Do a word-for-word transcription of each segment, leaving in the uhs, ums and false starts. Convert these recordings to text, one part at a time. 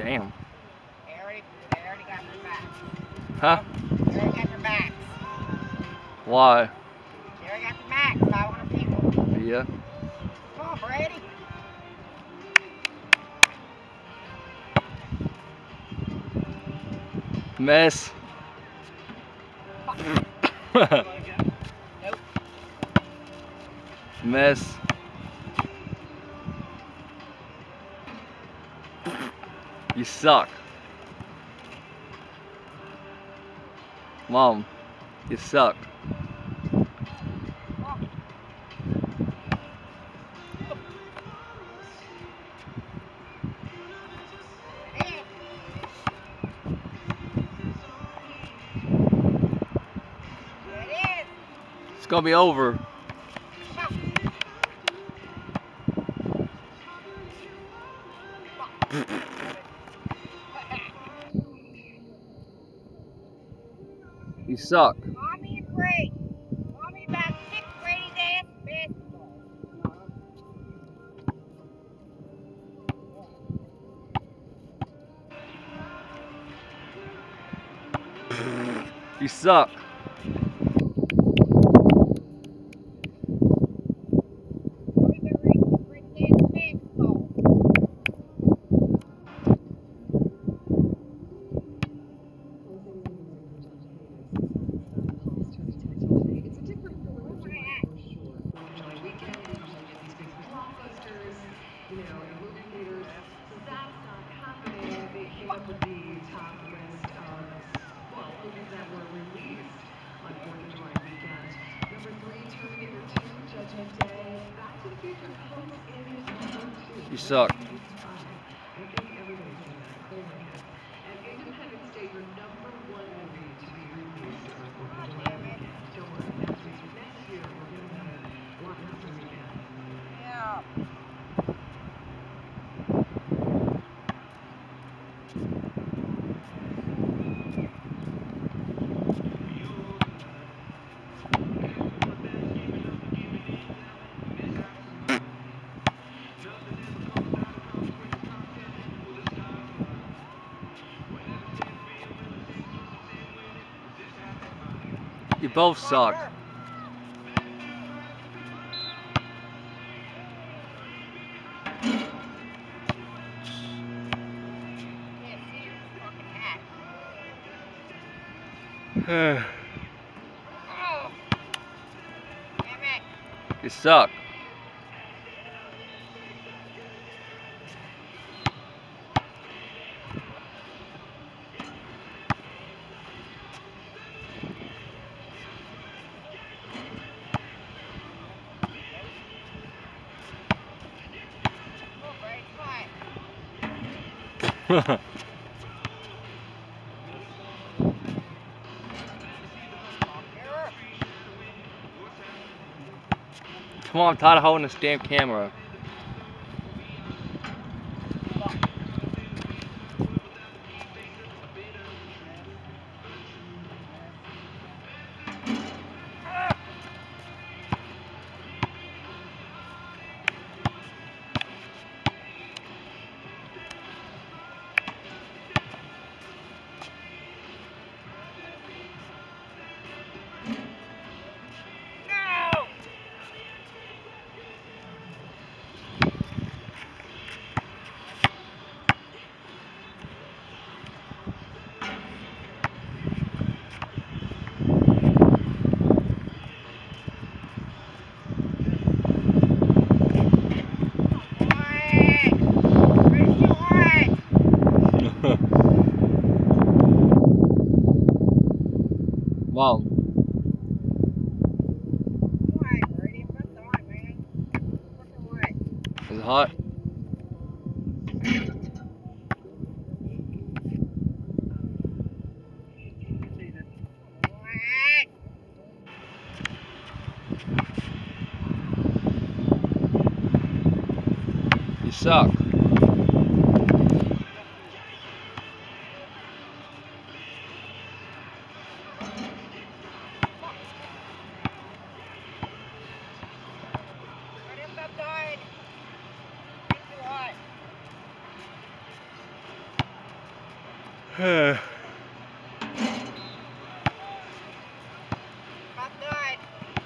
Damn. They already, they already got their back. Huh? They already got their backs. Why? They already got their backs. five hundred people. Yeah. Come on, Brady. Mess. Nope. Mess. You suck. Mom, you suck. It's gonna be over. You suck. Mommy and Brady. Mommy about to kick Brady's ass in basketball. You suck. Mommy's been ready to kick Brady's ass in basketball. You suck. Yeah. You both suck. Oh, damn it. You suck. Come on, Brady, quiet. Come on, I'm tired of holding this damn camera. Mom. Is it hot? You suck. Cut good.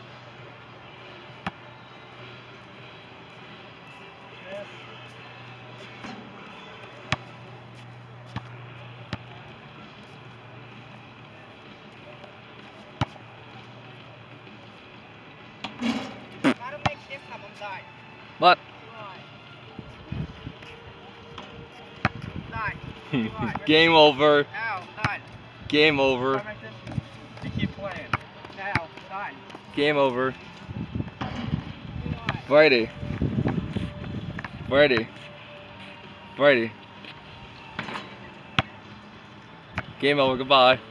Gotta make this up, I'm done. What? Done. Game over. Now, done. Game over. You keep playing. Now, done. Game over. Brady. Brady. Brady. Game over. Goodbye.